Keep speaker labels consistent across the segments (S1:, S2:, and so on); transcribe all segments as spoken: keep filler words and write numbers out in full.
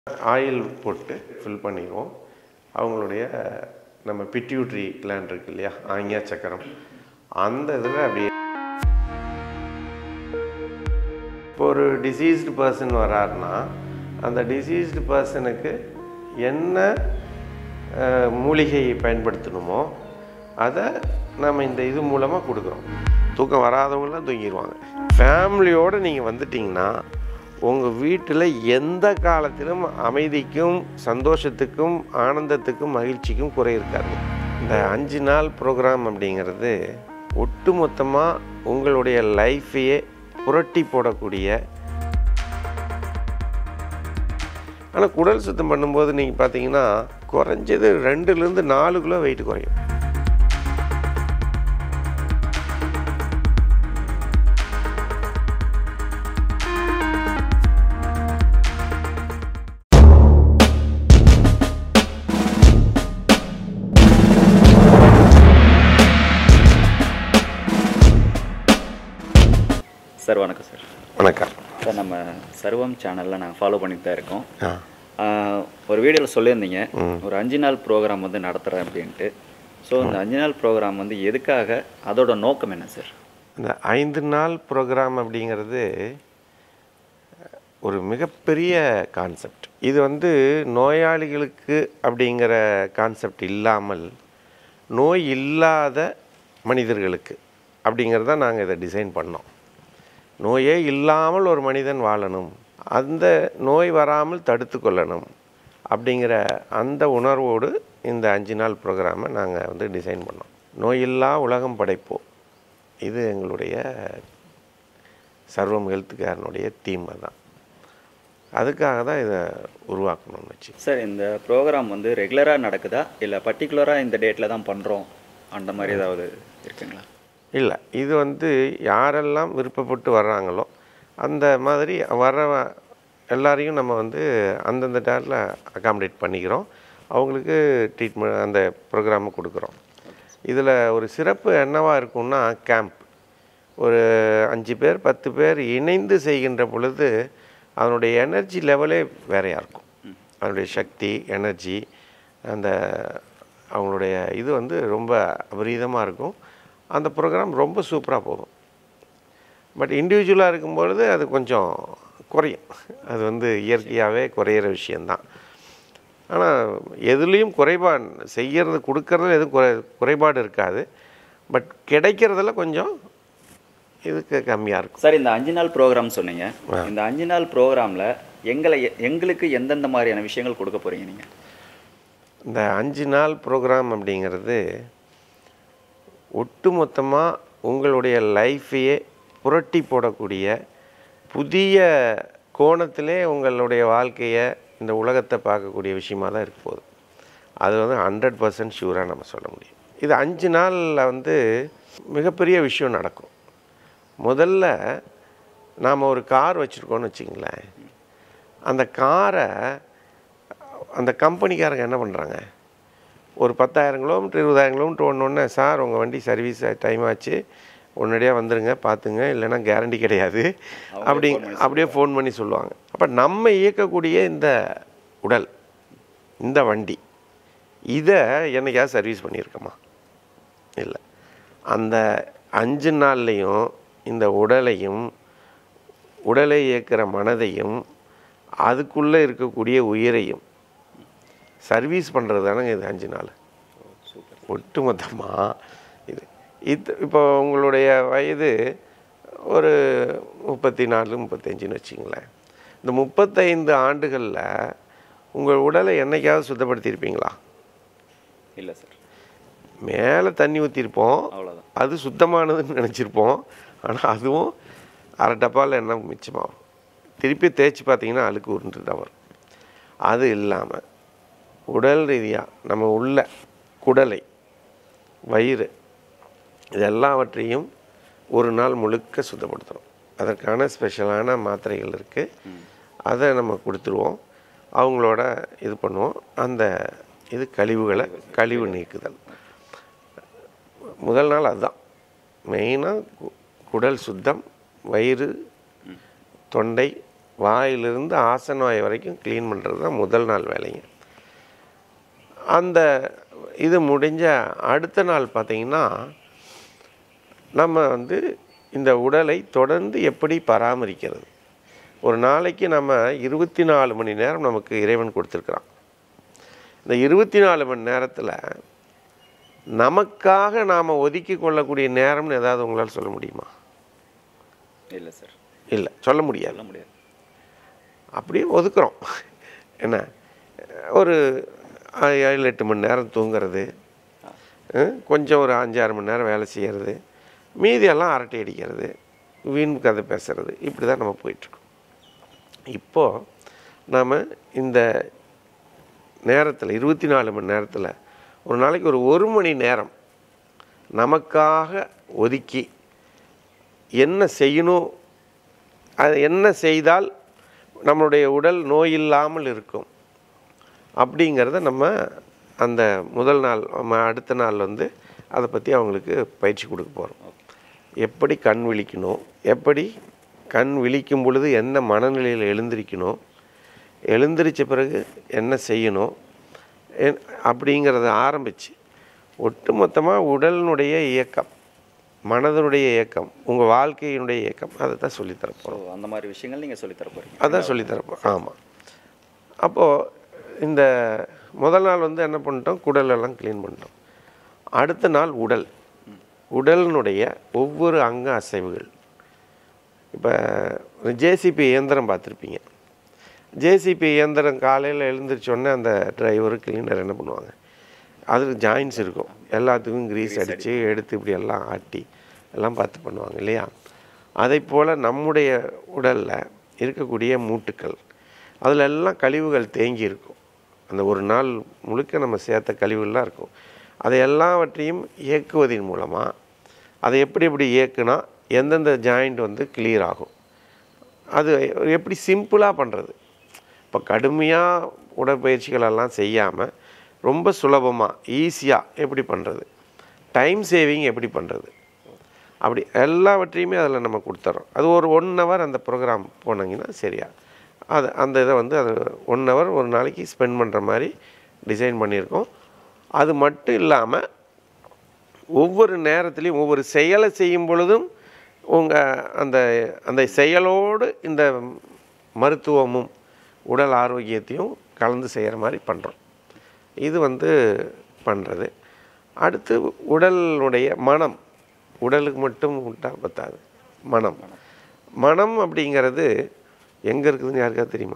S1: Oil போட்டு fill பண்ணிடுவோம். அவங்களுடைய நம்ம பிட்யூட்ரி கிளாண்ட் இருக்கு இல்லையா, ஆஞ்ஞா சக்கரம், அந்த இதில் அப்படியே இப்போ ஒரு டிசீஸ்டு பர்சன் வராருன்னா அந்த டிசீஸ்டு பர்சனுக்கு என்ன மூலிகை பயன்படுத்தணுமோ அதை நம்ம இந்த இது மூலமாக கொடுக்குறோம். தூக்கம் வராதவங்களாம் தூங்கிடுவாங்க. ஃபேமிலியோடு நீங்கள் வந்துட்டிங்கன்னா உங்கள் வீட்டில் எந்த காலத்திலும் அமைதிக்கும் சந்தோஷத்துக்கும் ஆனந்தத்துக்கும் மகிழ்ச்சிக்கும் குறை இருக்காது. இந்த அஞ்சு நாள் ப்ரோக்ராம் அப்படிங்கிறது ஒட்டு மொத்தமாக உங்களுடைய லைஃப்பையே புரட்டி போடக்கூடிய. ஆனால் குடல் சுத்தம் பண்ணும்போது நீங்கள் பார்த்தீங்கன்னா குறைஞ்சது ரெண்டுலேருந்து நாலு கிலோ வெயிட் குறையும்.
S2: சார் வணக்கம் சார்.
S1: வணக்கம்
S2: சார். நம்ம சர்வம் சேனலில் நாங்கள் ஃபாலோ பண்ணிட்டு தான் இருக்கோம். ஒரு வீடியோவில் சொல்லியிருந்தீங்க ஒரு அஞ்சு நாள் ப்ரோக்ராம் வந்து நடத்துகிறேன் அப்படின்ட்டு. ஸோ இந்த அஞ்சு நாள் ப்ரோக்ராம் வந்து எதுக்காக, அதோட நோக்கம் என்ன சார்?
S1: இந்த ஐந்து நாள் ப்ரோக்ராம் அப்படிங்கிறது ஒரு மிகப்பெரிய கான்செப்ட். இது வந்து நோயாளிகளுக்கு அப்படிங்கிற கான்செப்ட் இல்லாமல் நோய் இல்லாத மனிதர்களுக்கு அப்படிங்கிறத நாங்கள் இதை டிசைன் பண்ணோம். நோயே இல்லாமல் ஒரு மனிதன் வாழணும், அந்த நோய் வராமல் தடுத்து கொள்ளணும் அப்படிங்கிற அந்த உணர்வோடு இந்த அஞ்சு நாள் ப்ரோக்ராமை நாங்கள் வந்து டிசைன் பண்ணோம். நோயில்லா உலகம் படைப்போம், இது எங்களுடைய சர்வம் ஹெல்த் கேர்னுடைய தீம் தான். அதுக்காக தான் இதை உருவாக்கணும்னு வச்சு.
S2: சார், இந்த ப்ரோக்ராம் வந்து ரெகுலராக நடக்குதா இல்லை பர்டிகுலராக இந்த டேட்டில் தான் பண்ணுறோம் அந்த மாதிரி ஏதாவது இருக்குங்களா?
S1: இல்லை, இது வந்து யாரெல்லாம் விருப்பப்பட்டு வர்றாங்களோ அந்த மாதிரி வர எல்லாரையும் நம்ம வந்து அந்தந்த டேட்டில் அகாமடேட் பண்ணிக்கிறோம். அவங்களுக்கு ட்ரீட்மெண்ட் அந்த ப்ரோக்ராமை கொடுக்குறோம். இதில் ஒரு சிறப்பு என்னவாக இருக்கும்னா, கேம்ப் ஒரு அஞ்சு பேர் பத்து பேர் இணைந்து செய்கின்ற பொழுது அதனுடைய எனர்ஜி லெவலே வேறையாக இருக்கும். அதனுடைய சக்தி, எனர்ஜி, அந்த அவங்களுடைய இது வந்து ரொம்ப அபரீதமாக இருக்கும். அந்த ப்ரோக்ராம் ரொம்ப சூப்பராக போகும். பட் இண்டிவிஜுவலாக இருக்கும்பொழுது அது கொஞ்சம் குறையும். அது வந்து இயற்கையாகவே குறையிற விஷயந்தான். ஆனால் எதுலேயும் குறைபாடு செய்கிறது கொடுக்கறதுல எதுவும் குறை குறைபாடு இருக்காது. பட் கிடைக்கிறதுல கொஞ்சம் இதுக்கு கம்மியாக இருக்கும்.
S2: சார், இந்த அஞ்சு நாள் ப்ரோக்ராம் சொன்னீங்க. இந்த அஞ்சு நாள் ப்ரோக்ராமில் எங்களை எங்களுக்கு எந்தெந்த மாதிரியான விஷயங்கள் கொடுக்க போகிறீங்க நீங்கள்?
S1: இந்த அஞ்சு நாள் ப்ரோக்ராம் அப்படிங்கிறது ஒட்டு மொத்தமாக உங்களுடைய லைஃப்பையே புரட்டி போடக்கூடிய புதிய கோணத்திலே உங்களுடைய வாழ்க்கையை, இந்த உலகத்தை பார்க்கக்கூடிய விஷயமாக தான் இருக்க போகுது. அது வந்து ஹண்ட்ரட் பர்சன்ட் ஷூராக நம்ம சொல்ல முடியும். இது அஞ்சு நாளில் வந்து மிகப்பெரிய விஷயம் நடக்கும். முதல்ல நாம் ஒரு கார் வச்சுருக்கோன்னு வச்சுங்களேன். அந்த காரை அந்த கம்பெனிக்காரங்க என்ன பண்ணுறாங்க, ஒரு பத்தாயிரம் கிலோமீட்டர் இருபதாயிரம் கிலோமீட்டர் ஒன்று சார் உங்கள் வண்டி சர்வீஸ் டைம் ஆச்சு, உடனடியாக வந்துடுங்க பார்த்துங்க, இல்லைன்னா கேரண்டி கிடையாது அப்படி அப்படியே ஃபோன் பண்ணி சொல்லுவாங்க. அப்போ நம்ம இயக்கக்கூடிய இந்த உடல், இந்த வண்டி, இதை என்னைக்காவது சர்வீஸ் பண்ணியிருக்கோமா? இல்லை. அந்த அஞ்சு நாள்லேயும் இந்த உடலையும் உடலை இயக்கிற மனதையும் அதுக்குள்ளே இருக்கக்கூடிய உயிரையும் சர்வீஸ் பண்ணுறது தானேங்க இது அஞ்சு நாள். ஒட்டு மொத்தமாக இது இது இப்போ உங்களுடைய வயது ஒரு முப்பத்தி நாலு முப்பத்தஞ்சுன்னு வச்சிங்களேன். இந்த முப்பத்தைந்து ஆண்டுகளில் உங்கள் உடலை என்னைக்காவது சுத்தப்படுத்தியிருப்பீங்களா?
S2: இல்லை சார்.
S1: மேலே தண்ணி ஊற்றிருப்போம்,
S2: அவ்வளோதான்,
S1: அது சுத்தமானதுன்னு நினச்சிருப்போம். ஆனால் அதுவும் அரை டப்பாவில் எண்ணெய் மிச்சமாகும். திருப்பி தேய்ச்சி பார்த்தீங்கன்னா அழுக்கு உருண்டு தான் வரும். அது இல்லாமல் உடல் ரீதியாக நம்ம உள்ள குடலை, வயிறு, இதெல்லாவற்றையும் ஒரு நாள் முழுக்க சுத்தப்படுத்தணும். அதற்கான ஸ்பெஷலான மாத்திரைகள் இருக்குது. அதை நம்ம கொடுத்துருவோம். அவங்களோட இது பண்ணுவோம். அந்த இது கழிவுகளை கழிவு நீக்குதல் முதல் நாள். அதுதான் மெயினாக குடல் சுத்தம், வயிறு, தொண்டை, வாயிலிருந்து ஆசனவாய் வரைக்கும் க்ளீன் பண்ணுறது தான் முதல் நாள் வேலைங்க. அந்த இது முடிஞ்ச அடுத்த நாள் பார்த்திங்கன்னா நம்ம வந்து இந்த உடலை தொடர்ந்து எப்படி பராமரிக்கிறது. ஒரு நாளைக்கு நம்ம இருபத்தி நாலு மணி நேரம் நமக்கு இறைவன் கொடுத்துருக்குறான். இந்த இருபத்தி நாலு மணி நேரத்தில் நமக்காக நாம் ஒதுக்கி கொள்ளக்கூடிய நேரம்னு ஏதாவது உங்களால் சொல்ல முடியுமா?
S2: இல்லை சார்.
S1: இல்லை, சொல்ல முடியாது.
S2: சொல்ல முடியாது.
S1: அப்படியே ஒதுக்குறோம். என்ன, ஒரு ஏழு எட்டு மணி நேரம் தூங்கிறது, கொஞ்சம் ஒரு அஞ்சாறு மணி நேரம் வேலை செய்கிறது, மீதியெல்லாம் அரட்டை அடிக்கிறது, வீண் கதை பேசுகிறது, இப்படி தான் நம்ம போயிட்டுருக்கோம். இப்போது நாம் இந்த நேரத்தில் இருபத்தி நாலு மணி நேரத்தில் ஒரு நாளைக்கு ஒரு ஒரு மணி நேரம் நமக்காக ஒதுக்கி என்ன செய்யணும், அது என்ன செய்தால் நம்மளுடைய உடல் நோய் இல்லாமல் இருக்கும் அப்படிங்கிறத நம்ம அந்த முதல் நாள் நம்ம அடுத்த நாள் வந்து அதை பற்றி அவங்களுக்கு பயிற்சி கொடுக்க போகிறோம். எப்படி கண் விழிக்கணும், எப்படி கண் விழிக்கும் பொழுது என்ன மனநிலையில் எழுந்திருக்கணும், எழுந்திரிச்ச பிறகு என்ன செய்யணும் அப்படிங்கிறத ஆரம்பித்து ஒட்டு மொத்தமாக உடலினுடைய இயக்கம், மனதனுடைய இயக்கம், உங்கள் வாழ்க்கையினுடைய இயக்கம், அதை தான் சொல்லித்தரப்போம்.
S2: அந்த மாதிரி விஷயங்கள் நீங்கள் சொல்லித்தரப்போறீங்க.
S1: அதான் சொல்லித்தரப்போம். ஆமாம். அப்போது இந்த முதல் நாள் வந்து என்ன பண்ணிட்டோம், குடலெல்லாம் க்ளீன் பண்ணிட்டோம். அடுத்த நாள் உடல், உடலினுடைய ஒவ்வொரு அங்க அசைவுகள். இப்போ ஜேசிபி இயந்திரம் பார்த்துருப்பீங்க. ஜேசிபி இயந்திரம் காலையில் எழுந்திரிச்சோடனே அந்த டிரைவரு கிளீனர் என்ன பண்ணுவாங்க, அதுக்கு ஜாயின்ஸ் இருக்கும், எல்லாத்துக்கும் கிரீஸ் அடித்து எடுத்து இப்படி எல்லாம் ஆட்டி எல்லாம் பார்த்து பண்ணுவாங்க இல்லையா? அதை போல் நம்முடைய உடலில் இருக்கக்கூடிய மூட்டுக்கள், அதில் எல்லாம் கழிவுகள் தேங்கி இருக்கும். அந்த ஒரு நாள் முழுக்க நம்ம சேர்த்த கழிவுகள்லாம் இருக்கும். அதை எல்லாவற்றையும் இயக்குவதன் மூலமாக அதை எப்படி எப்படி இயக்குனா எந்தெந்த ஜாயிண்ட் வந்து கிளியர் ஆகும், அது எப்படி சிம்பிளாக பண்ணுறது. இப்போ கடுமையாக உடற்பயிற்சிகளெல்லாம் செய்யாமல் ரொம்ப சுலபமாக ஈஸியாக எப்படி பண்ணுறது, டைம் சேவிங் எப்படி பண்ணுறது, அப்படி எல்லாவற்றையுமே அதில் நம்ம கொடுத்துட்றோம். அது ஒரு ஒன் ஹவர் அந்த ப்ரோக்ராம் போனீங்கன்னா சரியா அது அந்த இதை வந்து அது ஒன் ஹவர் ஒரு நாளைக்கு ஸ்பெண்ட் பண்ணுற மாதிரி டிசைன் பண்ணியிருக்கோம். அது மட்டும் இல்லாமல் ஒவ்வொரு நேரத்துலையும் ஒவ்வொரு செயலை செய்யும் பொழுதும் உங்கள் அந்த அந்த செயலோடு இந்த மருத்துவமும் உடல் ஆரோக்கியத்தையும் கலந்து செய்கிற மாதிரி பண்ணுறோம். இது வந்து பண்ணுறது. அடுத்து உடலுடைய மனம், உடலுக்கு மட்டும் விட்டால் பத்தாது, மனம். மனம் அப்படிங்கிறது எங்கே இருக்குதுன்னு யாருக்கா தெரியுமா?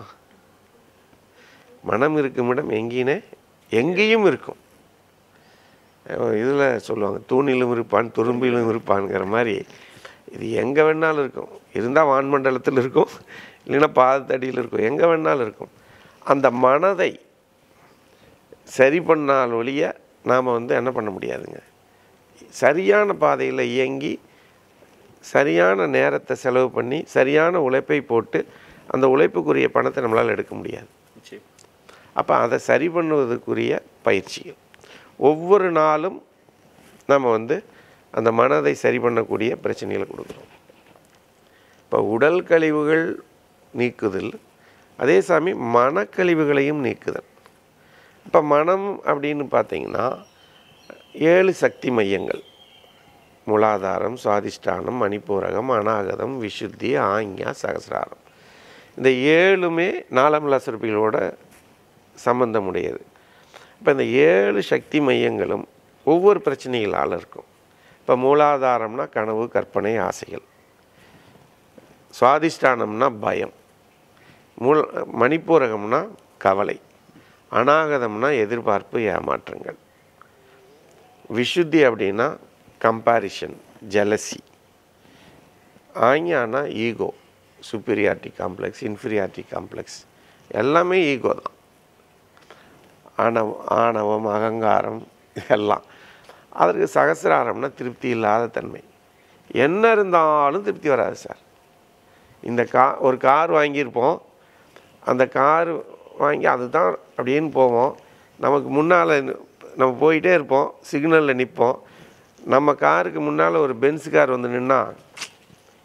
S1: மனம் இருக்கும் இடம் எங்கேனே எங்கேயும் இருக்கும். இதில் சொல்லுவாங்க, தூணிலும் இருப்பான் துரும்பிலும் இருப்பான்ங்கிற மாதிரி இது எங்கே வேணாலும் இருக்கும். இருந்தால் வான்மண்டலத்தில் இருக்கும், இல்லைன்னா பாதத்தடியில் இருக்கும், எங்கே வேணாலும் இருக்கும். அந்த மனதை சரி பண்ணால் ஒழிய நாம் வந்து என்ன பண்ண முடியாதுங்க. சரியான பாதையில் இயங்கி சரியான நேரத்தை செலவு பண்ணி சரியான உழைப்பை போட்டு அந்த உழைப்புக்குரிய பணத்தை நம்மளால் எடுக்க முடியாது. அப்போ அதை சரி பண்ணுவதற்குரிய பயிற்சிகள் ஒவ்வொரு நாளும் நம்ம வந்து அந்த மனதை சரி பண்ணக்கூடிய பிரச்சனைகளை கொடுக்குறோம். இப்போ உடல் கழிவுகள் நீக்குதல், அதே சமயம் மனக்கழிவுகளையும் நீக்குதல். இப்போ மனம் அப்படின்னு பார்த்தீங்கன்னா ஏழு சக்தி மையங்கள்: மூலாதாரம், சுவாதிஷ்டானம், மணிப்பூரகம், அநாகதம், விசுத்தி, ஆஞ்ஞா, சகசிராரம். இந்த ஏழுமே நாளமில்லா சுரப்பிகளோட சம்பந்தமுடையது. இப்போ இந்த ஏழு சக்தி மையங்களும் ஒவ்வொரு பிரச்சனைகளால் இருக்கும். இப்போ மூலாதாரம்னா கனவு, கற்பனை, ஆசைகள். சுவாதிஷ்டானம்னா பயம். மூல மணிப்பூரகம்னா கவலை. அநாகதம்னா எதிர்பார்ப்பு, ஏமாற்றங்கள். விசுத்தி அப்படின்னா கம்பேரிஷன், ஜெலசி. ஆஞ்ஞானா ego, superiority complex, inferiority complex, எல்லாமே ஈகோ தான். ஆணவம் ஆணவம் அகங்காரம் எல்லாம். அதற்கு சகசிராரம்னா திருப்தி இல்லாத தன்மை. என்ன இருந்தாலும் திருப்தி வராது சார். இந்த கா ஒரு கார் வாங்கியிருப்போம், அந்த கார் வாங்கி அதுதான் அப்படின்னு போவோம், நமக்கு முன்னால் நம்ம போயிட்டே இருப்போம், சிக்னலில் நிற்போம், நம்ம காருக்கு முன்னால் ஒரு பென்ஸ் கார் வந்து நின்னா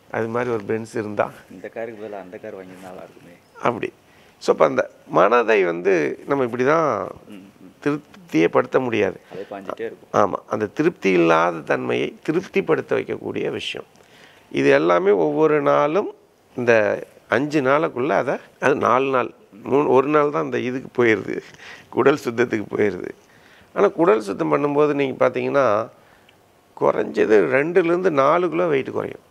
S1: அது மாதிரி ஒரு பென்ஸ் இருந்தால்
S2: இந்த காருக்கு பதிலாக அந்த கார் வாங்கி நல்லா இருக்குமே
S1: அப்படி. ஸோ அப்போ அந்த மனதை வந்து நம்ம இப்படி தான் திருப்தியே படுத்த முடியாது.
S2: அதே பாஞ்சிட்டே இருக்கும்.
S1: ஆமாம், அந்த திருப்தி இல்லாத தன்மையை திருப்திப்படுத்த வைக்கக்கூடிய விஷயம் இது எல்லாமே. ஒவ்வொரு நாளும் இந்த அஞ்சு நாளுக்குள்ளே அதை அது நாலு நாள் மூணு ஒரு நாள் தான் இந்த இதுக்கு போயிடுது, குடல் சுத்தத்துக்கு போயிடுது. ஆனால் குடல் சுத்தம் பண்ணும்போது நீங்கள் பார்த்தீங்கன்னா குறைஞ்சது ரெண்டுலேருந்து நாலு கிலோ வெயிட் குறையும்.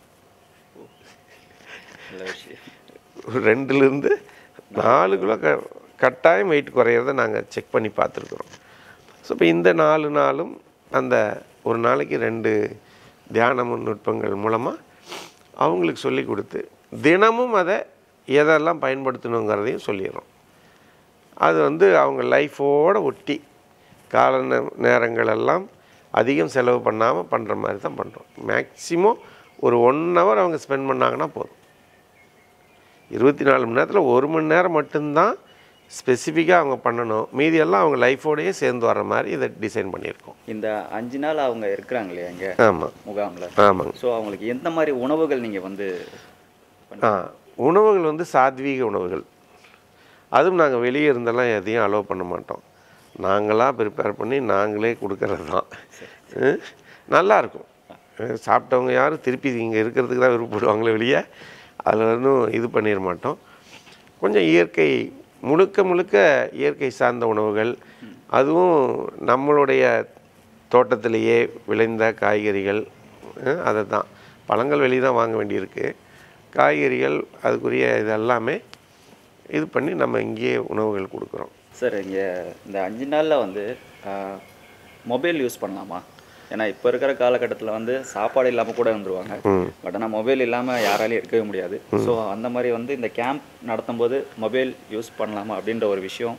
S1: ரெண்டுலேருந்து நாலு கிலோ க கட்டாயம் வெயிட் குறையிறத நாங்கள் செக் பண்ணி பார்த்துருக்குறோம். ஸோ இப்போ இந்த நாலு நாளும் அந்த ஒரு நாளைக்கு ரெண்டு தியான நுட்பங்கள் மூலமாக அவங்களுக்கு சொல்லி கொடுத்து தினமும் அதை எதெல்லாம் பயன்படுத்தணுங்கிறதையும் சொல்லிடுறோம். அது வந்து அவங்க லைஃபோடு ஒட்டி கால நேரங்களெல்லாம் அதிகம் செலவு பண்ணாமல் பண்ணுற மாதிரி தான் பண்ணுறோம். மேக்ஸிமம் ஒரு ஒன் ஹவர் அவங்க ஸ்பெண்ட் பண்ணாங்கன்னா போதும். இருபத்தி நாலு மணி நேரத்தில் ஒரு மணி நேரம் மட்டும்தான் ஸ்பெசிஃபிக்காக அவங்க பண்ணணும். மீதியெல்லாம் அவங்க லைஃபோடையே சேர்ந்து வர்ற மாதிரி இதை டிசைன் பண்ணியிருக்கோம்.
S2: இந்த அஞ்சு நாள் அவங்க இருக்கிறாங்க இல்லையா இங்கே?
S1: ஆமாம்,
S2: முகாமில்.
S1: ஆமாங்க.
S2: ஸோ அவங்களுக்கு எந்த மாதிரி உணவுகள் நீங்கள் வந்து
S1: ஆ உணவுகள் வந்து சாத்வீக உணவுகள். அதுவும் நாங்கள் வெளியே இருந்தெல்லாம் எதையும் அலோவ் பண்ண மாட்டோம். நாங்களாக ப்ரிப்பேர் பண்ணி நாங்களே கொடுக்கறது தான். நல்லாயிருக்கும். சாப்பிட்டவங்க யாரும் திருப்பி இங்கே இருக்கிறதுக்கு தான் விருப்பப்படுவாங்களே வெளியே அதில் ஒன்றும் இது பண்ணிட மாட்டோம். கொஞ்சம் இயற்கை முழுக்க முழுக்க இயற்கை சார்ந்த உணவுகள், அதுவும் நம்மளுடைய தோட்டத்திலேயே விளைந்த காய்கறிகள். அதை தான் பழங்கள் வெளியே தான் வாங்க வேண்டியிருக்கு. காய்கறிகள் அதுக்குரிய இதெல்லாமே இது பண்ணி நம்ம இங்கேயே உணவுகள் கொடுக்குறோம்.
S2: சார் இங்கே இந்த அஞ்சு நாளில் வந்து மொபைல் யூஸ் பண்ணலாமா? ஏன்னா இப்போ இருக்கிற காலகட்டத்தில் வந்து சாப்பாடு இல்லாமல் கூட இருந்துருவாங்க. பட் ஆனால் மொபைல் இல்லாமல் யாராலையும் இருக்கவே முடியாது. ஸோ அந்த மாதிரி வந்து இந்த கேம்ப் நடத்தும் போது மொபைல் யூஸ் பண்ணலாமா அப்படின்ற ஒரு விஷயம்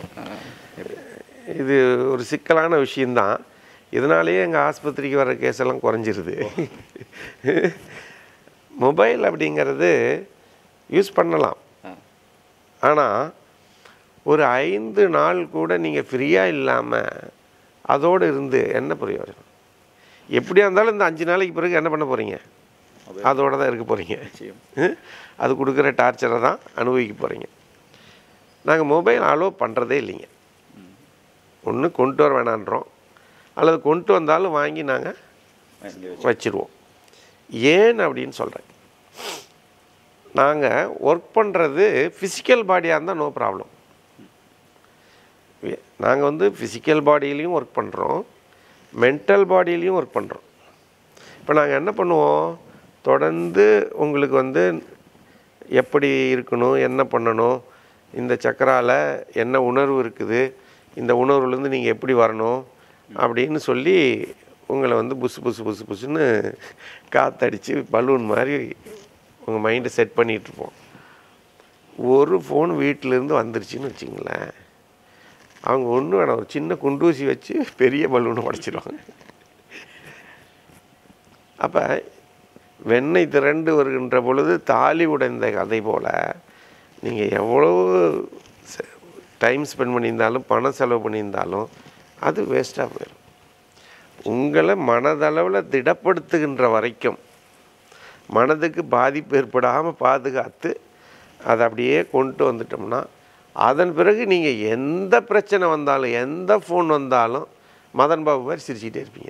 S1: இது ஒரு சிக்கலான விஷயந்தான். இதனாலேயே எங்கள் ஆஸ்பத்திரிக்கு வர கேஸெல்லாம் குறைஞ்சிருது. மொபைல் அப்படிங்கிறது யூஸ் பண்ணலாம். ஆனால் ஒரு ஐந்து நாள் கூட நீங்கள் ஃப்ரீயாக இல்லாமல் அதோடு இருந்து என்ன பிரயோஜனம்? எப்படியா இருந்தாலும் இந்த அஞ்சு நாளைக்கு பிறகு என்ன பண்ண போகிறீங்க? அதோடு தான் இருக்க போகிறீங்க. அது கொடுக்குற டார்ச்சரை தான் அனுபவிக்க போகிறீங்க. நாங்கள் மொபைல் அலோவ் பண்ணுறதே இல்லைங்க. ஒன்று கொண்டு வர வேணான்றோம், அல்லது கொண்டு வந்தாலும் வாங்கி நாங்கள் வச்சுருவோம். ஏன் அப்படின்னு சொல்கிறேன், நாங்கள் ஒர்க் பண்ணுறது ஃபிசிக்கல் பாடியாக இருந்தால் நோ ப்ராப்ளம். நாங்கள் வந்து ஃபிசிக்கல் பாடியிலையும் ஒர்க் பண்ணுறோம், மென்டல் பாடியிலையும் ஒர்க் பண்ணுறோம். இப்போ நாங்கள் என்ன பண்ணுவோம், தொடர்ந்து உங்களுக்கு வந்து எப்படி இருக்கணும், என்ன பண்ணணும், இந்த சக்கராவில் என்ன உணர்வு இருக்குது, இந்த உணர்வுலேருந்து நீங்கள் எப்படி வரணும் அப்படின்னு சொல்லி உங்களை வந்து புசு புசு புசு புசுன்னு காற்றடிச்சு பலூன் மாதிரி உங்கள் மைண்டை செட் பண்ணிகிட்ருப்போம். ஒரு ஃபோன் வீட்டிலேருந்து வந்துருச்சுன்னு வச்சுங்களேன், அவங்க ஒன்றும் வேணாம், ஒரு சின்ன குண்டூசி வச்சு பெரிய பலூனை உடைச்சிடுவாங்க. அப்போ வெண்ணெய் திரண்டு வருகின்ற பொழுது தாலி உடைந்த கதை போல் நீங்கள் எவ்வளோ டைம் ஸ்பெண்ட் பண்ணியிருந்தாலும் பணம் செலவு பண்ணியிருந்தாலும் அது வேஸ்ட்டாக போயிடும். உங்களை மனதளவில் திடப்படுத்துகின்ற வரைக்கும், மனதுக்கு பாதிப்பு ஏற்படாமல் பாதுகாத்து அதை அப்படியே கொண்டு வந்துட்டோம்னா, அதன் பிறகு நீங்கள் எந்த பிரச்சனை வந்தாலும் எந்த ஃபோன் வந்தாலும் மதன் பாபு மாதிரி சிரிச்சுக்கிட்டே இருப்பீங்க.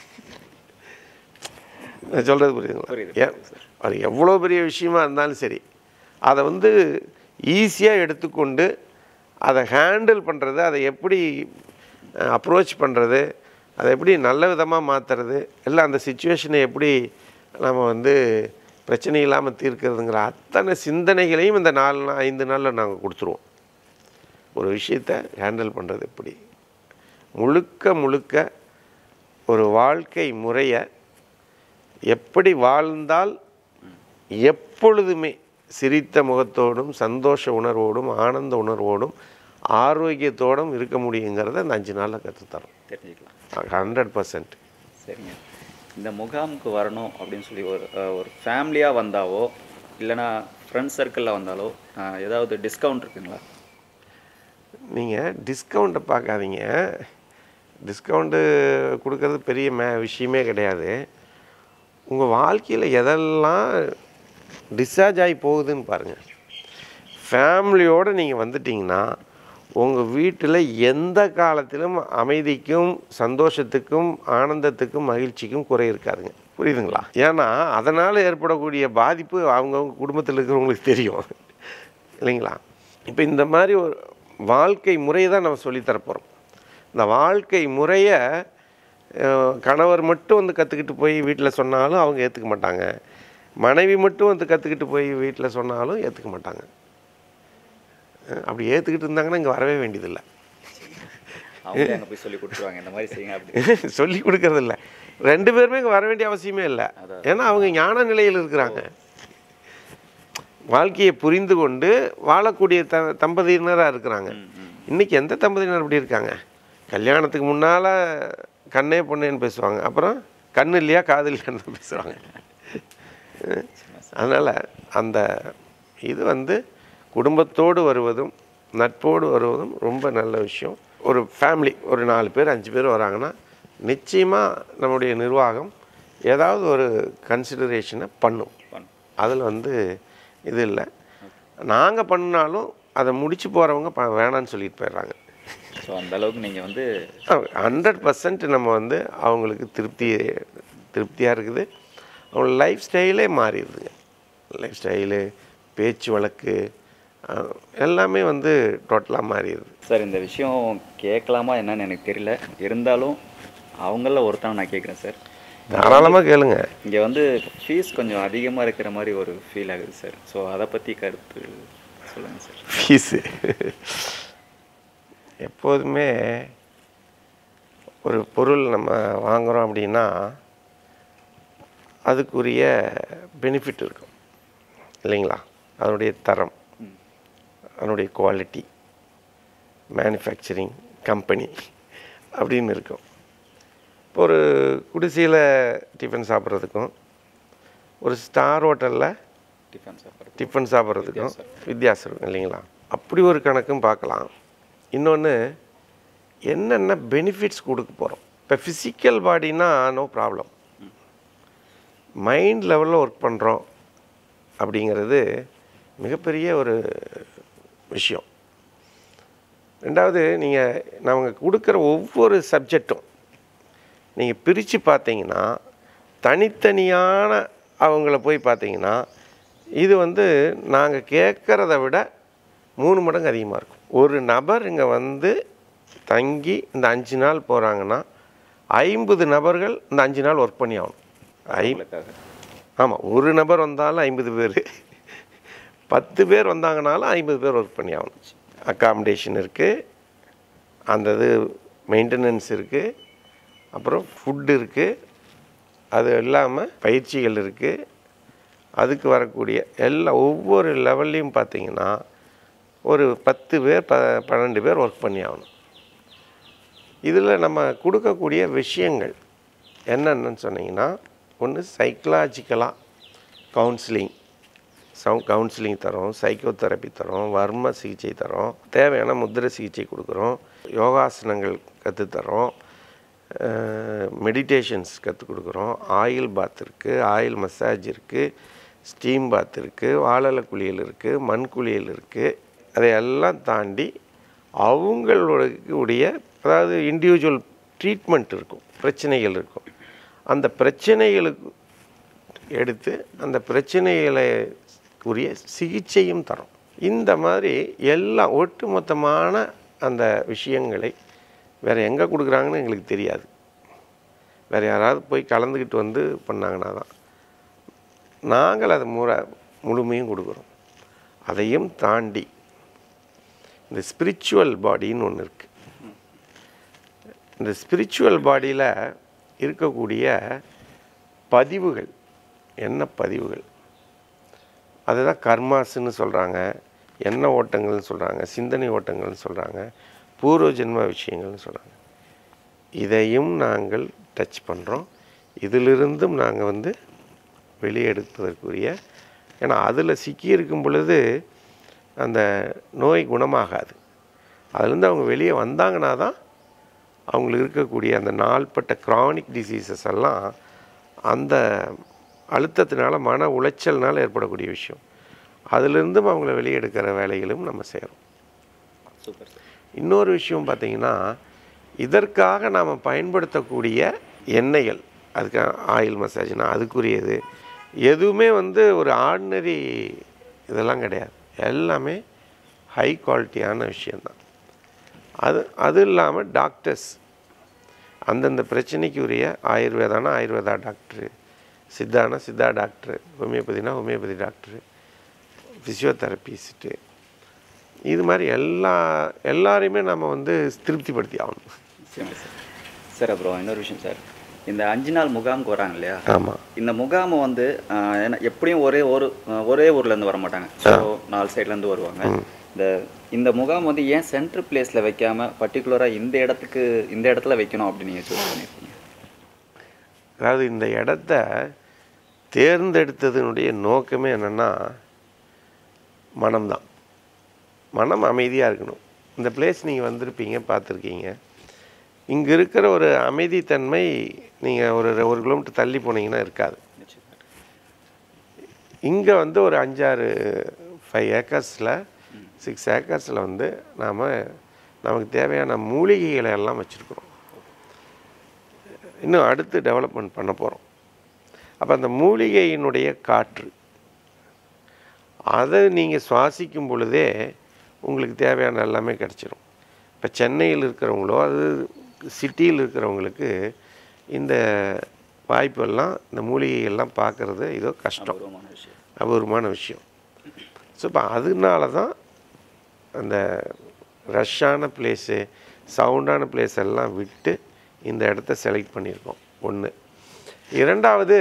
S1: நான் சொல்கிறது புரியுதுங்களா? அது எவ்வளோ பெரிய விஷயமா இருந்தாலும் சரி, அதை வந்து ஈஸியாக எடுத்துக்கொண்டு அதை ஹேண்டில் பண்ணுறது, அதை எப்படி அப்ரோச் பண்ணுறது, அதை எப்படி நல்ல விதமாக மாற்றுறது, இல்லை அந்த சிச்சுவேஷனை எப்படி நம்ம வந்து பிரச்சனை இல்லாமல் தீர்க்கிறதுங்கிற அத்தனை சிந்தனைகளையும் இந்த நாலு நாள் ஐந்து நாளில் நாங்கள் கொடுத்துருவோம். ஒரு விஷயத்தை ஹேண்டில் பண்ணுறது எப்படி, முழுக்க முழுக்க ஒரு வாழ்க்கை முறையை எப்படி வாழ்ந்தால் எப்பொழுதுமே சிரித்த முகத்தோடும் சந்தோஷ உணர்வோடும் ஆனந்த உணர்வோடும் ஆரோக்கியத்தோடும் இருக்க முடியுங்கிறத அந்த அஞ்சு நாளில் கற்றுத்தரோம்.
S2: தெரிஞ்சுக்கலாம்
S1: ஹண்ட்ரட் பர்சன்ட்.
S2: சரிங்க. இந்த முகாமுக்கு வரணும் அப்படின்னு சொல்லி ஒரு ஒரு ஃபேமிலியாக வந்தாவோ இல்லைனா ஃப்ரெண்ட்ஸ் சர்க்கிளில் வந்தாலோ ஏதாவது டிஸ்கவுண்ட் இருக்குங்களா?
S1: நீங்கள் டிஸ்கவுண்ட்டை பார்க்காதீங்க. டிஸ்கவுண்ட்டு கொடுக்கறது பெரிய மே விஷயமே கிடையாது. உங்கள் வாழ்க்கையில் எதெல்லாம் டிஸ்சார்ஜ் ஆகி போகுதுன்னு பாருங்கள். ஃபேமிலியோடு நீங்கள் வந்துட்டிங்கன்னா உங்கள் வீட்டில் எந்த காலத்திலும் அமைதிக்கும் சந்தோஷத்துக்கும் ஆனந்தத்துக்கும் மகிழ்ச்சிக்கும் குறை இருக்காதுங்க. புரியுதுங்களா? ஏன்னா அதனால் ஏற்படக்கூடிய பாதிப்பு அவங்கவுங்க குடும்பத்தில் இருக்கிறவங்களுக்கு தெரியும் இல்லைங்களா? இப்போ இந்த மாதிரி ஒரு வாழ்க்கை முறையை தான் நம்ம சொல்லித்தரப்போகிறோம். இந்த வாழ்க்கை முறையை கணவர் மட்டும் வந்து கற்றுக்கிட்டு போய் வீட்டில் சொன்னாலும் அவங்க ஏற்றுக்க மாட்டாங்க. மனைவி மட்டும் வந்து கற்றுக்கிட்டு போய் வீட்டில் சொன்னாலும் ஏற்றுக்க மாட்டாங்க. அப்படி ஏற்றுக்கிட்டு இருந்தாங்கன்னா இங்கே வரவே வேண்டியதில்லை. சொல்லி கொடுக்கறதில்ல. ரெண்டு பேருமே இங்கே வர வேண்டிய அவசியமே இல்லை. ஏன்னா அவங்க ஞான நிலையில் இருக்கிறாங்க. வாழ்க்கையை புரிந்து கொண்டு வாழக்கூடிய த தம்பதியினராக இருக்கிறாங்க. இன்றைக்கி எந்த தம்பதியினர் அப்படி இருக்காங்க? கல்யாணத்துக்கு முன்னால் கண்ணே பொண்ணேன்னு பேசுவாங்க, அப்புறம் கண்ணு இல்லையா காது இல்லையான்னு தான் பேசுவாங்க. அதனால் அந்த இது வந்து குடும்பத்தோடு வருவதும் நட்போடு வருவதும் ரொம்ப நல்ல விஷயம். ஒரு ஃபேமிலி ஒரு நாலு பேர் அஞ்சு பேர் வராங்கன்னா நிச்சயமாக நம்முடைய நிர்வாகம் ஏதாவது ஒரு கன்சிடரேஷனை பண்ணும். அதில் வந்து இது இல்லை. நாங்கள் பண்ணினாலும் அதை முடிச்சு போகிறவங்க ப வேணான்னு சொல்லிட்டு போயிடுறாங்க.
S2: ஸோ அந்தளவுக்கு நீங்கள் வந்து
S1: ஹண்ட்ரட் பர்சன்ட் நம்ம வந்து அவங்களுக்கு திருப்தி திருப்தியாக இருக்குது. அவங்க லைஃப் ஸ்டைலே மாறிடுதுங்க. லைஃப் ஸ்டைலு, பேச்சு வழக்கு எல்லாமே வந்து டோட்டலாக மாறிடுது.
S2: சார் இந்த விஷயம் கேட்கலாமா என்னன்னு எனக்கு தெரியல, இருந்தாலும் அவங்கள ஒருத்தனை நான் கேட்குறேன் சார்.
S1: தாராளமாக கேளுங்க.
S2: இங்கே வந்து ஃபீஸ் கொஞ்சம் அதிகமாக இருக்கிற மாதிரி ஒரு ஃபீல் ஆகுது சார். ஸோ அதை பற்றி கருத்து சொல்லுங்கள் சார்.
S1: ஃபீஸு எப்போதுமே ஒரு பொருள் நம்ம வாங்குகிறோம் அப்படின்னா அதுக்குரிய பெனிஃபிட் இருக்கும் இல்லைங்களா? அதனுடைய தரம், அதனுடைய குவாலிட்டி, மேனுஃபேக்சரிங் கம்பெனி அப்படின்னு இருக்கும். இப்போ ஒரு குடிசையில் டிஃபன் சாப்பிட்றதுக்கும் ஒரு ஸ்டார் ஹோட்டலில்
S2: டிஃபன் சாப்பிட்றது
S1: டிஃபன் சாப்பிட்றதுக்கும் வித்தியாசம் இருக்கும் இல்லைங்களா? அப்படி ஒரு கணக்கும் பார்க்கலாம். இன்னொன்று என்னென்ன பெனிஃபிட்ஸ் கொடுக்க போகிறோம். இப்போ ஃபிசிக்கல் பாடினா நோ ப்ராப்ளம். மைண்ட் லெவலில் ஒர்க் பண்ணுறோம் அப்படிங்கிறது மிகப்பெரிய ஒரு விஷயம். ரெண்டாவது, நீங்கள் நாங்கள் கொடுக்குற ஒவ்வொரு சப்ஜெக்டும் நீங்கள் பிரித்து பார்த்தீங்கன்னா தனித்தனியான அவங்கள போய் பார்த்தீங்கன்னா இது வந்து நாங்கள் கேட்குறத விட மூணு மடங்கு அதிகமாக இருக்கும். ஒரு நபர் இங்கே வந்து தங்கி இந்த அஞ்சு நாள் போகிறாங்கன்னா ஐம்பது நபர்கள் இந்த அஞ்சு நாள் ஒர்க் பண்ணி ஆகணும். ஐ ஆமாம், ஒரு நபர் வந்தாலும் ஐம்பது பேர், பத்து பேர் வந்தாங்கனாலும் ஐம்பது பேர் ஒர்க் பண்ணி ஆகணும். அக்காமடேஷன் இருக்குது, அந்த இது மெயின்டெனன்ஸ் இருக்குது, அப்புறம் ஃபுட்டு இருக்குது, அது இல்லாமல் பயிற்சிகள் இருக்குது, அதுக்கு வரக்கூடிய எல்லா ஒவ்வொரு லெவல்லையும் பார்த்திங்கன்னா ஒரு பத்து பேர் ப பன்னெண்டு பேர் ஒர்க் பண்ணி ஆகணும். இதில் நம்ம கொடுக்கக்கூடிய விஷயங்கள் என்னென்னு சொன்னிங்கன்னா, ஒன்று சைக்கலாஜிக்கலாக கவுன்சிலிங் சவு கவுன்சிலிங் தரோம், சைக்கோ தெரப்பி தரோம், வர்ம சிகிச்சை தரோம், தேவையான முத்திரை சிகிச்சை கொடுக்குறோம், யோகாசனங்கள் கற்றுத்தரோம், மெடிடேஷன்ஸ் கற்றுக் கொடுக்குறோம், ஆயில் பாத் இருக்குது, ஆயில் மசாஜ் இருக்குது, ஸ்டீம் பாத் இருக்குது, வாழலை குளியல் இருக்குது, மண் குளியல் இருக்குது. அதையெல்லாம் தாண்டி அவங்களுடைய அதாவது இண்டிவிஜுவல் ட்ரீட்மெண்ட் இருக்கும், பிரச்சனைகள் இருக்கும். அந்த பிரச்சனைகளுக்கு எடுத்து அந்த பிரச்சனைகளுக்குரிய சிகிச்சையும் தரோம். இந்த மாதிரி எல்லாம் ஒட்டுமொத்தமான அந்த விஷயங்களை வேறு எங்கே கொடுக்குறாங்கன்னு எங்களுக்கு தெரியாது. வேறு யாராவது போய் கலந்துக்கிட்டு வந்து பண்ணாங்கன்னா தான் நாங்கள் அதை முறை முழுமையும் கொடுக்குறோம். அதையும் தாண்டி இந்த ஸ்பிரிச்சுவல் பாடின்னு ஒன்று இருக்குது. இந்த ஸ்பிரிச்சுவல் பாடியில் இருக்கக்கூடிய பதிவுகள் என்ன பதிவுகள், அதுதான் கர்மாஸ்ன்னு சொல்கிறாங்க, எண்ண ஓட்டங்கள்னு சொல்கிறாங்க, சிந்தனை ஓட்டங்கள்னு சொல்கிறாங்க, பூர்வ ஜென்ம விஷயங்கள்னு சொல்கிறாங்க. இதையும் நாங்கள் டச் பண்ணுறோம். இதிலிருந்தும் நாங்கள் வந்து வெளியெடுப்பதற்குரிய, ஏன்னா அதில் சிக்கியிருக்கும் பொழுது அந்த நோய் குணமாகாது. அதுலேருந்து அவங்க வெளியே வந்தாங்கன்னா தான் அவங்களுக்கு இருக்கக்கூடிய அந்த நாள்பட்ட க்ரானிக் டிசீசஸ் எல்லாம் அந்த அழுத்தத்தினால மன உளைச்சல்னால் ஏற்படக்கூடிய விஷயம். அதிலிருந்தும் அவங்கள வெளியெடுக்கிற வேலைகளும் நம்ம செய்கிறோம்.
S2: Super sir.
S1: இன்னொரு விஷயம் பார்த்திங்கன்னா, இதற்காக நாம் பயன்படுத்தக்கூடிய எண்ணெய்கள், அதுக்கு ஆயில் மசாஜ்னா அதுக்குரியது எதுவுமே வந்து ஒரு ஆர்டினரி இதெல்லாம் கிடையாது. எல்லாமே ஹை குவாலிட்டியான விஷயந்தான். அது அது இல்லாமல் டாக்டர்ஸ் அந்தந்த பிரச்சனைக்கு உரிய ஆயுர்வேதானா ஆயுர்வேதா டாக்டரு, சித்தானா சித்தா டாக்டரு, ஹோமியோபதினா ஹோமியோபதி டாக்டரு, ஃபிசியோதெரபிஸ்ட்டு, இது மாதிரி எல்லா எல்லாரையுமே நம்ம வந்து திருப்திப்படுத்தி ஆகணும்.
S2: சரி சார். சார் அப்புறம் இன்னொரு விஷயம் சார், இந்த அஞ்சு நாள் முகாமுக்கு வராங்க இல்லையா?
S1: ஆமாம்.
S2: இந்த முகாமை வந்து ஏன்னா எப்படியும் ஒரே ஒரு ஒரே ஊர்லேருந்து வர மாட்டாங்க. ஸோ நாலு சைட்லேருந்து வருவாங்க. இந்த இந்த முகாம் வந்து ஏன் சென்ட்ரல் பிளேஸில் வைக்காமல் பர்டிகுலராக இந்த இடத்துக்கு இந்த இடத்துல வைக்கணும் அப்படின்னு நீங்கள் சூஸ் பண்ணியிருக்கீங்க?
S1: அதாவது இந்த இடத்த தேர்ந்தெடுத்ததனுடைய நோக்கமே என்னென்னா, மனம்தான். மனம் அமைதியாக இருக்கணும். இந்த பிளேஸ் நீங்கள் வந்திருப்பீங்க, பார்த்துருக்கீங்க. இங்கே இருக்கிற ஒரு அமைதித்தன்மை நீங்கள் ஒரு ஒரு கிலோமீட்டர் தள்ளி போனீங்கன்னா இருக்காது. இங்கே வந்து ஒரு அஞ்சாறு ஃபைவ் ஏக்கர்ஸில் சிக்ஸ் ஏக்கர்ஸில் வந்து நாம் நமக்கு தேவையான மூலிகைகளை எல்லாம் வச்சுருக்குறோம். இன்னும் அடுத்து டெவலப்மெண்ட் பண்ண போகிறோம். அப்போ அந்த மூலிகையினுடைய காற்று அதை நீங்கள் சுவாசிக்கும் பொழுதே உங்களுக்கு தேவையான எல்லாமே கிடச்சிரும். இப்போ சென்னையில் இருக்கிறவங்களோ அது சிட்டியில் இருக்கிறவங்களுக்கு இந்த வாய்ப்பெல்லாம் இந்த மூலிகைகள்லாம் பார்க்குறது இதோ கஷ்டம், அபூர்வமான விஷயம். ஸோ இப்போ அதனால தான் அந்த ரஷ்ஷான பிளேஸு சவுண்டான பிளேஸ் எல்லாம் விட்டு இந்த இடத்த செலக்ட் பண்ணியிருக்கோம். ஒன்று. இரண்டாவது,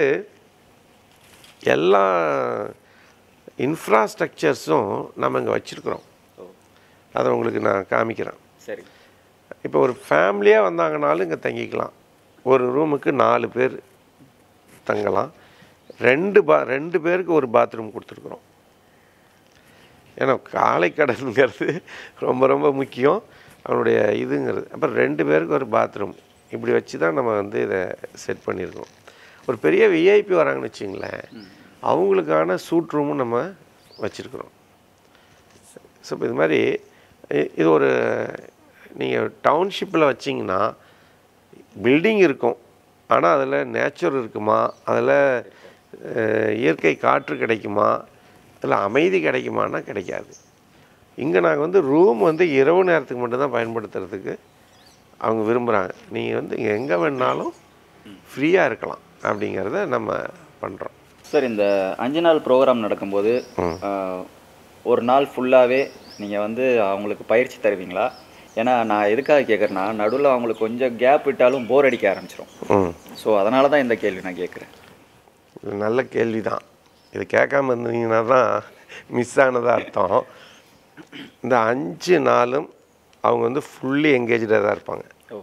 S1: எல்லா இன்ஃப்ராஸ்ட்ரக்சர்ஸும் நம்ம இங்கே வச்சுருக்குறோம். அதை உங்களுக்கு நான் காமிக்கிறேன்.
S2: சரி.
S1: இப்போ ஒரு ஃபேமிலியாக வந்தாங்கனாலும் இங்கே தங்கிக்கலாம். ஒரு ரூமுக்கு நாலு பேர் தங்கலாம். ரெண்டு பா ரெண்டு பேருக்கு ஒரு பாத்ரூம் கொடுத்துருக்குறோம். ஏன்னா காலை கடனுங்கிறது ரொம்ப ரொம்ப முக்கியம், அவனுடைய இதுங்கிறது. அப்புறம் ரெண்டு பேருக்கு ஒரு பாத்ரூம் இப்படி வச்சு தான் நம்ம வந்து இதை செட் பண்ணியிருக்கோம். ஒரு பெரிய விஐபி வராங்கன்னு வச்சிங்களேன், அவங்களுக்கான சூட் ரூமும் நம்ம வச்சுருக்குறோம். ஸோ இப்போ இது மாதிரி இது ஒரு நீங்கள் டவுன்ஷிப்பில் வச்சிங்கன்னா பில்டிங் இருக்கும், ஆனால் அதில் நேச்சர் இருக்குமா, அதில் இயற்கை காற்று கிடைக்குமா, அதில் அமைதி கிடைக்குமானா கிடைக்காது. இங்கே நாங்கள் வந்து ரூம் வந்து இரவு நேரத்துக்கு மட்டும்தான் பயன்படுத்துறதுக்கு அவங்க விரும்புகிறாங்க. நீங்கள் வந்து இங்கே எங்கே வேணாலும் ஃப்ரீயாக இருக்கலாம் அப்படிங்கிறத நம்ம பண்ணுறோம்.
S2: சார், இந்த அஞ்சு நாள் ப்ரோக்ராம் நடக்கும்போது ஒரு நாள் ஃபுல்லாகவே நீங்கள் வந்து அவங்களுக்கு பயிற்சி தருவீங்களா? ஏன்னா நான் எதுக்காக கேட்குறேன்னா, நடுவில் அவங்களுக்கு கொஞ்சம் கேப் விட்டாலும் போர் அடிக்க ஆரம்பிச்சிடும். ஸோ அதனால தான் இந்த கேள்வி நான் கேட்குறேன்.
S1: நல்ல கேள்வி தான். இது கேட்காம இருந்தீங்கன்னா தான் மிஸ் ஆனதாக அர்த்தம். இந்த அஞ்சு நாளும் அவங்க வந்து ஃபுல்லி என்கேஜாக தான் இருப்பாங்க.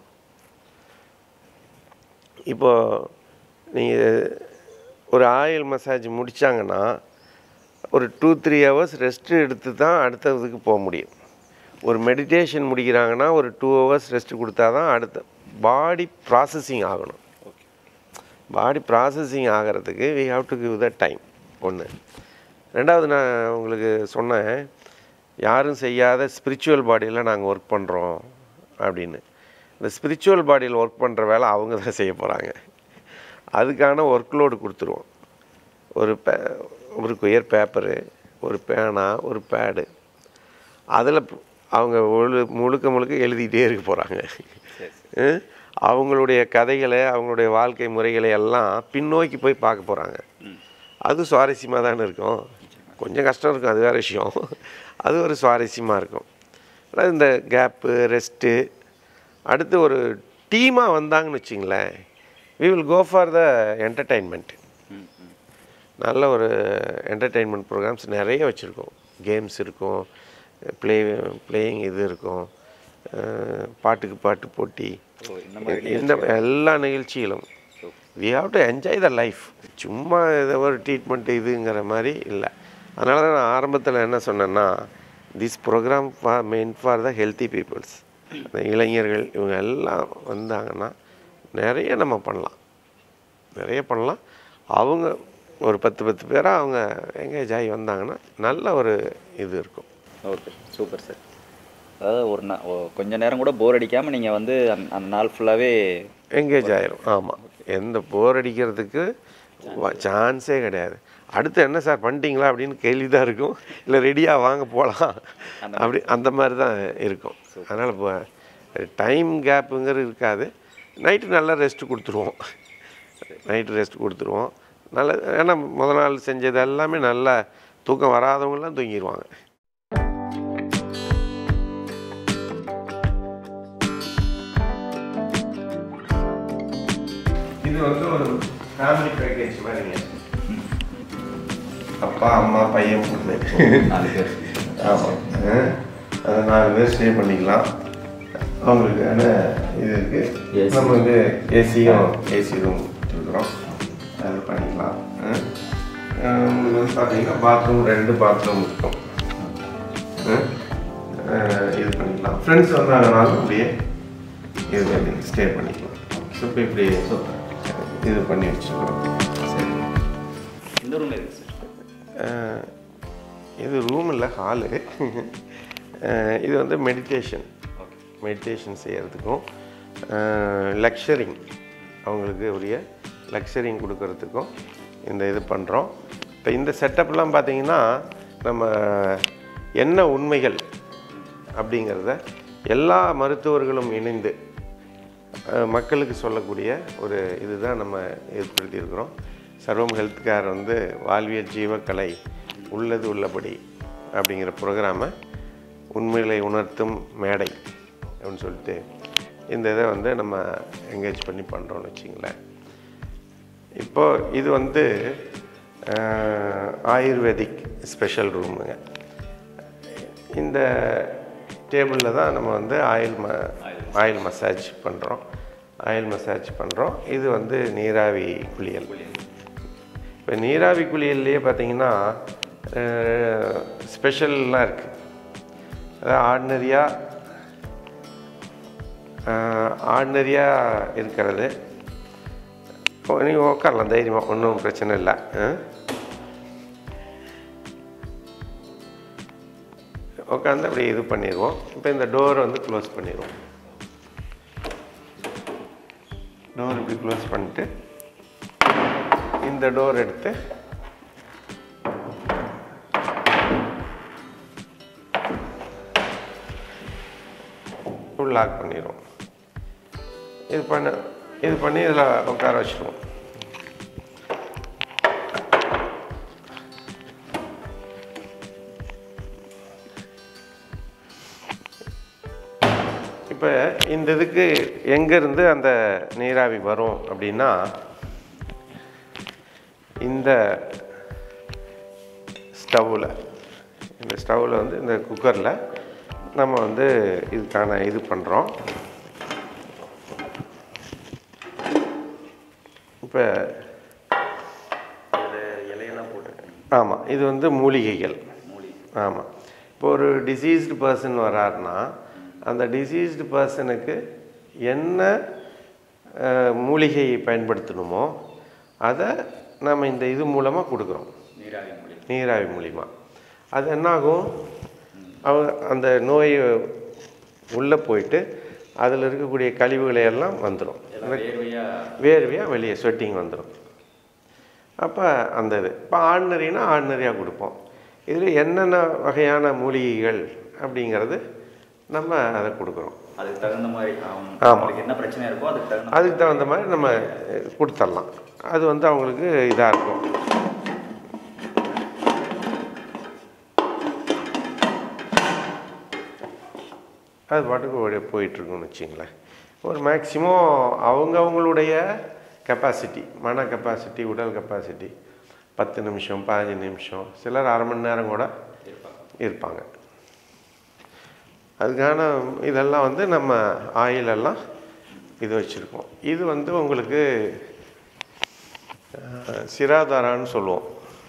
S1: இப்போது நீங்கள் ஒரு ஆயில் மசாஜ் முடித்தாங்கன்னா ஒரு டூ த்ரீ ஹவர்ஸ் ரெஸ்ட்டு எடுத்து தான் அடுத்ததுக்கு போக முடியும். ஒரு மெடிடேஷன் முடிக்கிறாங்கன்னா ஒரு டூ ஹவர்ஸ் ரெஸ்ட்டு கொடுத்தா தான் அடுத்த பாடி ப்ராசஸிங் ஆகணும். பாடி ப்ராசஸிங் ஆகிறதுக்கு we have to give the time. ஒன்று. ரெண்டாவது, நான் உங்களுக்கு சொன்னேன், யாரும் செய்யாத ஸ்பிரிச்சுவல் பாடியில் நாங்கள் ஒர்க் பண்ணுறோம் அப்படின்னு. இந்த ஸ்பிரிச்சுவல் பாடியில் ஒர்க் பண்ணுற வேலை அவங்க தான் செய்ய போகிறாங்க. அதுக்கான ஒர்க் லோடு கொடுத்துருவோம். ஒரு பே ஒரு கொயர் பேப்பரு, ஒரு பேனா, ஒரு பேடு, அதில் அவங்க முழு முழுக்க முழுக்க எழுதிக்கிட்டே இருக்க போகிறாங்க. அவங்களுடைய கதைகளை, அவங்களுடைய வாழ்க்கை முறைகளை எல்லாம் பின்னோக்கி போய் பார்க்க போகிறாங்க. அது சுவாரஸ்யமாக தானே இருக்கும். கொஞ்சம் கஷ்டம் இருக்கும், அது வேறு விஷயம். அது ஒரு சுவாரஸ்யமாக இருக்கும். அதாவது இந்த கேப்பு, ரெஸ்ட்டு, அடுத்து ஒரு டீமாக வந்தாங்கன்னு வச்சிங்களேன், we will go for the entertainment. நல்ல ஒரு என்டர்டெயின்மெண்ட் ப்ரோக்ராம்ஸ் நிறைய வச்சுருக்கோம். கேம்ஸ் இருக்கும், ப்ளே பிளேயிங் இது இருக்கும், பாட்டுக்கு பாட்டு போட்டி, இந்த எல்லா நிகழ்ச்சிகளும். We have to enjoy the life. சும்மா இதை ஒரு ட்ரீட்மெண்ட் இதுங்கிற மாதிரி இல்லை. அதனால தான் நான் ஆரம்பத்தில் என்ன சொன்னேன்னா, this programme for main for the healthy peoples. அந்த இளைஞர்கள் இவங்க எல்லாம் வந்தாங்கன்னா நிறைய நம்ம பண்ணலாம், நிறைய பண்ணலாம். அவங்க ஒரு பத்து பத்து பேராக அவங்க எங்கேஜ் ஆகி வந்தாங்கன்னா நல்ல ஒரு இது இருக்கும்.
S2: Okay, super sir. அதாவது ஒரு நா கொஞ்சம் நேரம் கூட போர் அடிக்காமல் நீங்கள் வந்து அந் அந்த நாள் ஃபுல்லாகவே
S1: எங்கேஜ் ஆயிரும். ஆமாம், எந்த போர் அடிக்கிறதுக்கு சான்ஸே கிடையாது. அடுத்து என்ன சார் பண்ணிட்டீங்களா அப்படின்னு கேள்வி தான் இருக்கும், இல்லை ரெடியாக வாங்க போகலாம் அப்படி அந்த மாதிரி தான் இருக்கும். அதனால் இப்போ டைம் கேப்புங்கிறது இருக்காது. நைட்டு நல்லா ரெஸ்ட்டு கொடுத்துருவோம், நைட்டு ரெஸ்ட் கொடுத்துருவோம் நல்ல. ஏன்னா முதல் நாள் செஞ்சது எல்லாமே நல்லா தூக்கம் வராதவங்களாம் தூங்கிடுவாங்க. இது வந்து ஒரு ஃபேமிலி பேக்கேஜ் மாதிரிங்க. அப்பா அம்மா பையன் பொண்ணு
S2: நாலு பேர்.
S1: ஆமாம், அது நாலு பேர் ஸ்டே பண்ணிக்கலாம். அவங்களுக்கு என்ன இது இருக்குது, நம்ம வந்து ஏசியும் ஏசி ரூம் இருக்கிறோம், அது பண்ணிக்கலாம். உங்களுக்கு வந்து பார்த்தீங்கன்னா பாத்ரூம் ரெண்டு பாத்ரூம் இருக்கும், இது பண்ணிக்கலாம். ஃப்ரெண்ட்ஸ் வந்தாங்கனாலும் அப்படியே இது பண்ணி ஸ்டே பண்ணிக்கலாம். ஸோ இப்போ இப்படி இது பண்ணி வச்சுருக்கோம்.
S2: சரி, இந்த ரூம் இருக்குது சார்.
S1: இது ரூம் இல்லை, ஹாலு. இது வந்து மெடிடேஷன் மெடிடேஷன் செய்கிறதுக்கும் லக்ஷரிங், அவங்களுக்கு உரிய லக்ஷரிங் கொடுக்கறதுக்கும் இந்த இது பண்ணுறோம். இப்போ இந்த செட்டப்லாம் பார்த்திங்கன்னா நம்ம என்ன உண்மைகள் அப்படிங்கிறத எல்லா மருத்துவர்களும் இணைந்து மக்களுக்கு சொல்லக்கூடிய ஒரு இதுதான் நம்ம ஏற்படுத்தியிருக்கிறோம். சர்வம் ஹெல்த் கேர் வந்து வாழ்வியல் ஜீவக்கலை உள்ளது உள்ளபடி அப்படிங்கிற ப்ரோக்ராமை உண்மைகளை உணர்த்தும் மேடை அப்படின்னு சொல்லிட்டு இந்த இதை வந்து நம்ம என்கேஜ் பண்ணி பண்ணுறோன்னு வச்சிங்களேன். இப்போது இது வந்து ஆயுர்வேதிக் ஸ்பெஷல் ரூமுங்க. இந்த டேபிளில் தான் நம்ம வந்து ஆயில் ம ஆயில் மசாஜ் பண்ணுறோம் ஆயில் மசாஜ் பண்ணுறோம் இது வந்து நீராவி குளியல். இப்போ நீராவி குளியல்லையே பார்த்திங்கன்னா ஸ்பெஷல்லாம் இருக்குது. அதாவது ஆர்டினரியாக ஆர்டினரியாக இருக்கிறது. நீங்கள் உட்காரலாம் தைரியமாக, ஒன்றும் பிரச்சனை இல்லை. உட்காந்து அப்படி இது பண்ணிடுவோம். இப்போ இந்த டோரை வந்து க்ளோஸ் பண்ணிடுவோம். டோர் இப்படி க்ளோஸ் பண்ணிட்டு இந்த டோர் எடுத்து ஃபுல் லாக் பண்ணிடுவோம். இது பண்ண இது பண்ணி இதில் உட்கார வச்சுருவோம். இப்போ இந்த இதுக்கு எங்கேருந்து அந்த நீராவி வரும் அப்படின்னா, இந்த ஸ்டவ்வில் இந்த ஸ்டவ்வில் வந்து இந்த குக்கரில் நம்ம வந்து இதுக்கான இது பண்ணுறோம். இப்போ இலையெல்லாம் போட்டு ஆமாம், இது வந்து மூலிகைகள். ஆமாம், இப்போ ஒரு டிசீஸ்டு பர்சன் வராருன்னா அந்த டிசீஸ்டு பர்சனுக்கு என்ன மூலிகையை பயன்படுத்தணுமோ அதை நம்ம இந்த இது மூலமாக கொடுக்குறோம், நீராவி மூலிமா. அது என்னாகும், அவங்க அந்த நோய் உள்ளே போயிட்டு அதில் இருக்கக்கூடிய கழிவுகளை எல்லாம் வந்துடும், வேர்வையாக வெளியே ஸ்வெட்டிங் வந்துடும். அப்போ அந்த இது இப்போ ஆர்டினரினா ஆர்டினரியாக கொடுப்போம். இதில் என்னென்ன வகையான மூலிகைகள் அப்படிங்கிறது நம்ம அதை கொடுக்குறோம்.
S2: அதுக்கு தகுந்த மாதிரி
S1: ஆமாம்,
S2: என்ன பிரச்சனை இருக்கோ அதுக்கு தகுந்த
S1: அதுக்கு தகுந்த மாதிரி நம்ம கொடுத்துடலாம். அது வந்து அவங்களுக்கு இதாக இருக்கும். அது பாட்டுக்கு போயிட்டுருக்குன்னு வச்சிங்களேன். ஒரு மேக்சிமம் அவங்கவுங்களுடைய கெப்பாசிட்டி, மன கெப்பாசிட்டி, உடல் கெப்பாசிட்டி பத்து நிமிஷம் பதினஞ்சு நிமிஷம், சிலர் அரை மணி நேரம் கூட இருப்பாங்க. அதுக்கான இதெல்லாம் வந்து நம்ம ஆயிலெல்லாம் இது வச்சுருக்கோம். இது வந்து உங்களுக்கு சிராதாரான்னு சொல்லுவோம்.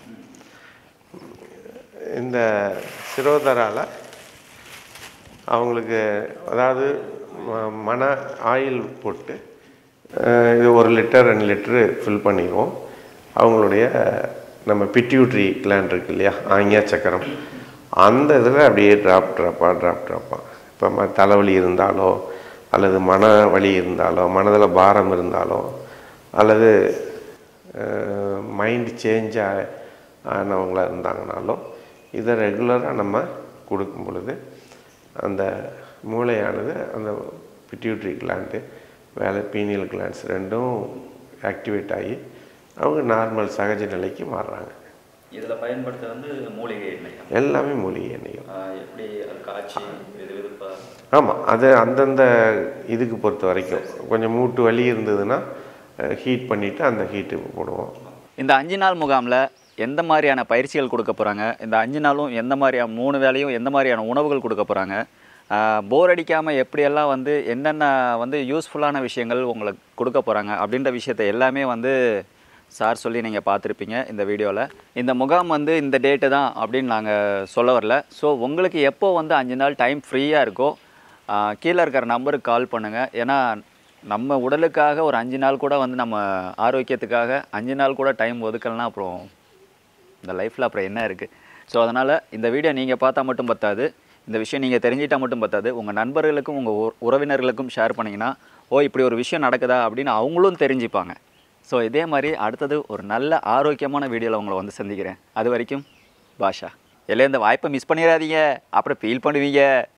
S1: இந்த சிரோதரால் அவங்களுக்கு அதாவது மன ஆயில் போட்டு இது ஒரு லிட்டர் ரெண்டு லிட்டரு ஃபில் பண்ணிடுவோம். அவங்களுடைய நம்ம பிட்யூட்ரி கிளாண்ட் இருக்கு இல்லையா, ஆஞ்ஞா சக்கரம், அந்த இதில் அப்படியே ட்ராப் ட்ராப்பாக ட்ராப் ட்ராப்பாக இப்போ ம தலைவலி இருந்தாலோ அல்லது மன வலி இருந்தாலோ மனதில் பாரம் இருந்தாலோ அல்லது மைண்ட் சேஞ்ச் ஆனவங்களாக இருந்தாங்கனாலும் இதை ரெகுலராக நம்ம கொடுக்கும் பொழுது அந்த மூளையானது அந்த பிட்யூட்ரி கிளாண்டு வேலை பீனியல் கிளாண்ட்ஸ் ரெண்டும் ஆக்டிவேட் ஆகி அவங்க நார்மல் சகஜ நிலைக்கு மாறுறாங்க.
S2: இதில் பயன்படுத்த வந்து மூலிகை எண்ணெய், எல்லாமே மூலிகை எண்ணெய்கள். எப்படி காய்ச்சி வெது வெதுப்பா? ஆமாம், அது அந்தந்த இதுக்கு பொறுத்த வரைக்கும் கொஞ்சம் மூட்டு வலி இருந்ததுன்னா ஹீட் பண்ணிவிட்டு அந்த ஹீட்டு போடுவோம். இந்த அஞ்சு நாள் முகாமில் எந்த மாதிரியான பயிற்சிகள் கொடுக்க போகிறாங்க, இந்த அஞ்சு நாளும் எந்த மாதிரியான மூணு வேளையும் எந்த மாதிரியான உணவுகள் கொடுக்க போகிறாங்க, போர் அடிக்காமல் எப்படியெல்லாம் வந்து என்னென்ன வந்து யூஸ்ஃபுல்லான விஷயங்கள் உங்களுக்கு கொடுக்க போகிறாங்க அப்படின்ற விஷயத்தை எல்லாமே வந்து சார் சொல்லி நீங்கள் பார்த்துருப்பீங்க இந்த வீடியோவில். இந்த முகாம் வந்து இந்த டேட்டு தான் அப்படின்னு நாங்கள் சொல்ல வரல. ஸோ உங்களுக்கு எப்போ வந்து அஞ்சு நாள் டைம் ஃப்ரீயாக இருக்கோ கீழே இருக்கிற நம்பருக்கு கால் பண்ணுங்கள். ஏன்னா நம்ம உடலுக்காக ஒரு அஞ்சு நாள் கூட வந்து நம்ம ஆரோக்கியத்துக்காக அஞ்சு நாள் கூட டைம் ஒதுக்கலைன்னா அப்புறம் இந்த லைஃப்பில் அப்புறம் என்ன இருக்குது. ஸோ அதனால் இந்த வீடியோ நீங்கள் பார்த்தா மட்டும் பத்தாது, இந்த விஷயம் நீங்கள் தெரிஞ்சிட்டால் மட்டும் பத்தாது, உங்கள் நண்பர்களுக்கும் உங்கள் உறவினர்களுக்கும் ஷேர் பண்ணிங்கன்னா ஓ இப்படி ஒரு விஷயம் நடக்குதா அப்படின்னு அவங்களும் தெரிஞ்சுப்பாங்க. ஸோ இதே மாதிரி அடுத்தது ஒரு நல்ல ஆரோக்கியமான வீடியோவில் உங்களை வந்து சந்திக்கிறேன். அது வரைக்கும் பாஷா. எல்லாம் இந்த வாய்ப்பை மிஸ் பண்ணிடாதீங்க, அப்புறம் ஃபீல் பண்ணுவீங்க.